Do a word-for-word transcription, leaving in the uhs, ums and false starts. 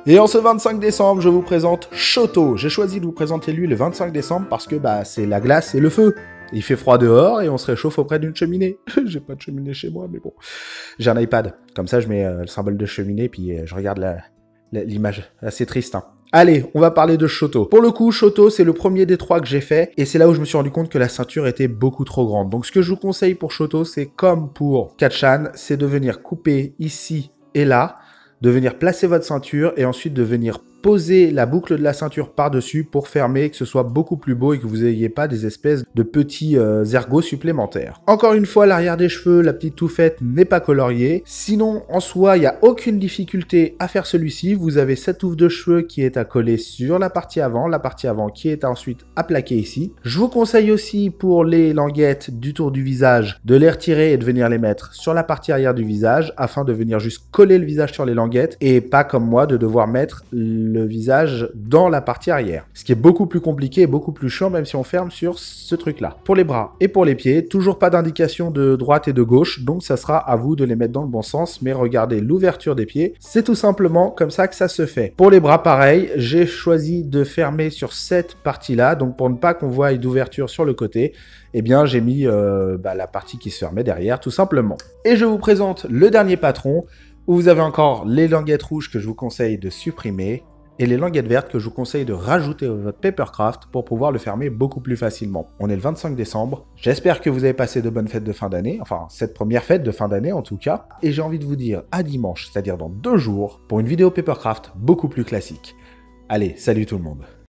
Et en ce vingt-cinq décembre, je vous présente Shoto. J'ai choisi de vous présenter lui le vingt-cinq décembre parce que bah c'est la glace et le feu. Il fait froid dehors et on se réchauffe auprès d'une cheminée. J'ai pas de cheminée chez moi, mais bon. J'ai un iPad. Comme ça, je mets euh, le symbole de cheminée puis euh, je regarde l'image. Assez triste, hein. Allez, on va parler de Shoto. Pour le coup, Shoto, c'est le premier des trois que j'ai fait, et c'est là où je me suis rendu compte que la ceinture était beaucoup trop grande. Donc ce que je vous conseille pour Shoto, c'est comme pour Katchan, c'est de venir couper ici et là, de venir placer votre ceinture, et ensuite de venir poser la boucle de la ceinture par-dessus pour fermer, que ce soit beaucoup plus beau et que vous n'ayez pas des espèces de petits euh, ergots supplémentaires. Encore une fois, l'arrière des cheveux, la petite touffette n'est pas coloriée. Sinon, en soi, il n'y a aucune difficulté à faire celui-ci. Vous avez cette touffe de cheveux qui est à coller sur la partie avant, la partie avant qui est ensuite à plaquer ici. Je vous conseille aussi pour les languettes du tour du visage de les retirer et de venir les mettre sur la partie arrière du visage afin de venir juste coller le visage sur les languettes et pas comme moi de devoir mettre le visage dans la partie arrière. Ce qui est beaucoup plus compliqué et beaucoup plus chiant même si on ferme sur ce truc-là. Pour les bras et pour les pieds, toujours pas d'indication de droite et de gauche, donc ça sera à vous de les mettre dans le bon sens, mais regardez l'ouverture des pieds, c'est tout simplement comme ça que ça se fait. Pour les bras, pareil, j'ai choisi de fermer sur cette partie-là, donc pour ne pas qu'on voie d'ouverture sur le côté, eh bien j'ai mis euh, bah, la partie qui se fermait derrière, tout simplement. Et je vous présente le dernier patron, où vous avez encore les languettes rouges que je vous conseille de supprimer, et les languettes vertes que je vous conseille de rajouter à votre Papercraft pour pouvoir le fermer beaucoup plus facilement. On est le vingt-cinq décembre, j'espère que vous avez passé de bonnes fêtes de fin d'année, enfin cette première fête de fin d'année en tout cas, et j'ai envie de vous dire à dimanche, c'est-à-dire dans deux jours, pour une vidéo Papercraft beaucoup plus classique. Allez, salut tout le monde.